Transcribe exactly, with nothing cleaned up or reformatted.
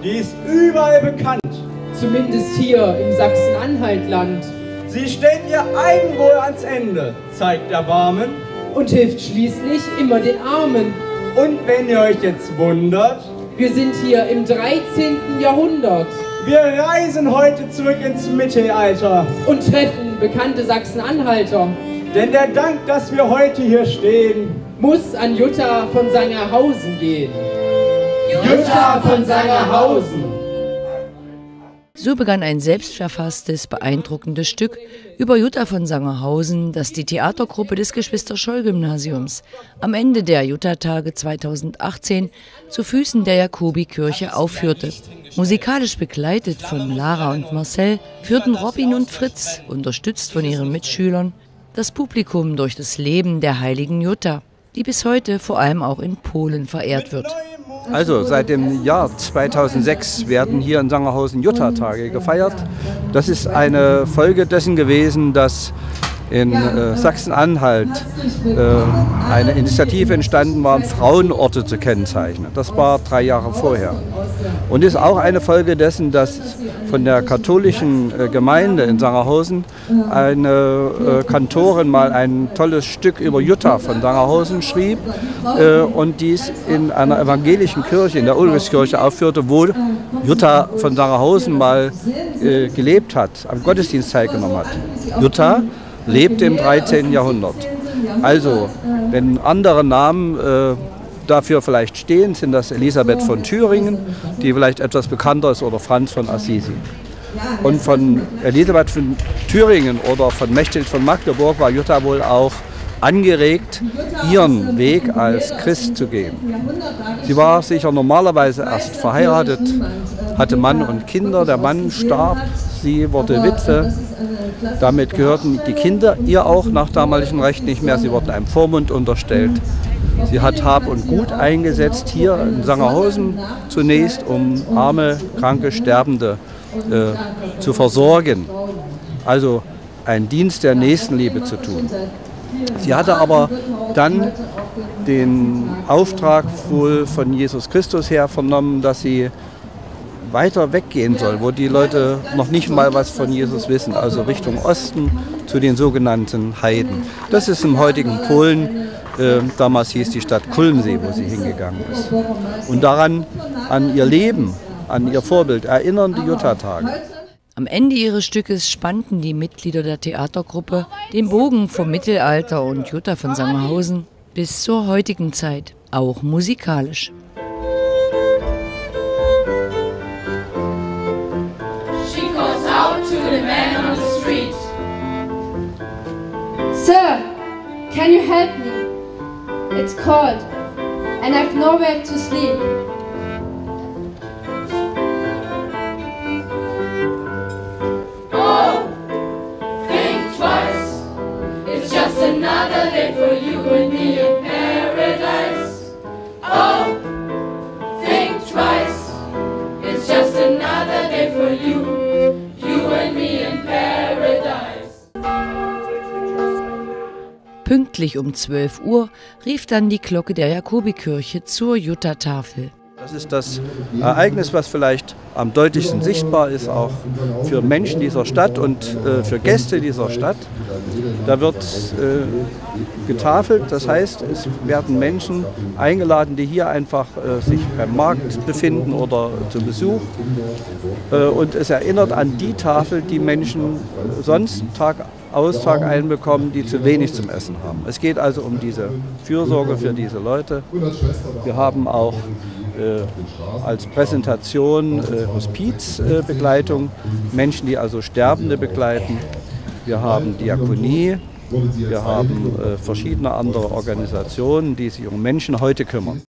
Die ist überall bekannt. Zumindest hier im Sachsen-Anhalt-Land. Sie stellt ihr Eigenwohl ans Ende, zeigt Erbarmen und hilft schließlich immer den Armen. Und wenn ihr euch jetzt wundert, wir sind hier im dreizehnten Jahrhundert. Wir reisen heute zurück ins Mittelalter und treffen bekannte Sachsen-Anhalter. Denn der Dank, dass wir heute hier stehen, muss an Jutta von Sangerhausen gehen. Jutta von Sangerhausen! So begann ein selbstverfasstes, beeindruckendes Stück über Jutta von Sangerhausen, das die Theatergruppe des Geschwister-Scholl-Gymnasiums am Ende der Jutta-Tage zweitausendachtzehn zu Füßen der Jakobikirche aufführte. Musikalisch begleitet von Lara und Marcel führten Robin und Fritz, unterstützt von ihren Mitschülern, das Publikum durch das Leben der heiligen Jutta, die bis heute vor allem auch in Polen verehrt wird. Also seit dem Jahr zweitausendsechs werden hier in Sangerhausen Jutta-Tage gefeiert. Das ist eine Folge dessen gewesen, dass in äh, Sachsen-Anhalt äh, eine Initiative entstanden war, Frauenorte zu kennzeichnen. Das war drei Jahre vorher. Und ist auch eine Folge dessen, dass von der katholischen äh, Gemeinde in Sangerhausen eine äh, Kantorin mal ein tolles Stück über Jutta von Sangerhausen schrieb äh, und dies in einer evangelischen Kirche, in der Ulrichskirche aufführte, wo Jutta von Sangerhausen mal äh, gelebt hat, am Gottesdienst teilgenommen hat. Jutta lebte im dreizehnten Jahrhundert. Also, wenn andere Namen äh, dafür vielleicht stehen, sind das Elisabeth von Thüringen, die vielleicht etwas bekannter ist, oder Franz von Assisi. Und von Elisabeth von Thüringen oder von Mechthild von Magdeburg war Jutta wohl auch angeregt, ihren Weg als Christ zu gehen. Sie war sicher normalerweise erst verheiratet, hatte Mann und Kinder, der Mann starb, sie wurde Witwe. Damit gehörten die Kinder ihr auch nach damaligem Recht nicht mehr, sie wurden einem Vormund unterstellt. Sie hat Hab und Gut eingesetzt, hier in Sangerhausen zunächst, um arme, kranke, Sterbende äh, zu versorgen. Also einen Dienst der Nächstenliebe zu tun. Sie hatte aber dann den Auftrag wohl von Jesus Christus her vernommen, dass sie weiter weggehen soll, wo die Leute noch nicht mal was von Jesus wissen, also Richtung Osten zu den sogenannten Heiden. Das ist im heutigen Polen, äh, damals hieß die Stadt Kulmsee, wo sie hingegangen ist. Und daran, an ihr Leben, an ihr Vorbild, erinnern die Jutta-Tage. Am Ende ihres Stückes spannten die Mitglieder der Theatergruppe den Bogen vom Mittelalter und Jutta von Sangerhausen bis zur heutigen Zeit, auch musikalisch. Sir, can you help me? It's cold and I've nowhere to sleep. Oh, think twice. It's just another day for you and me in paradise. Oh, think twice. It's just another day for you, you and me in paradise. Pünktlich um zwölf Uhr rief dann die Glocke der Jakobikirche zur Jutta-Tafel. Das ist das Ereignis, was vielleicht am deutlichsten sichtbar ist, auch für Menschen dieser Stadt und äh, für Gäste dieser Stadt. Da wird äh, getafelt, das heißt, es werden Menschen eingeladen, die hier einfach äh, sich beim Markt befinden oder zu Besuch. Äh, und es erinnert an die Tafel, die Menschen sonst Tag aus, Tag ein bekommen, die zu wenig zum Essen haben. Es geht also um diese Fürsorge für diese Leute. Wir haben auch Äh, als Präsentation äh, Hospizbegleitung, äh, Menschen, die also Sterbende begleiten. Wir haben Diakonie, wir haben äh, verschiedene andere Organisationen, die sich um Menschen heute kümmern.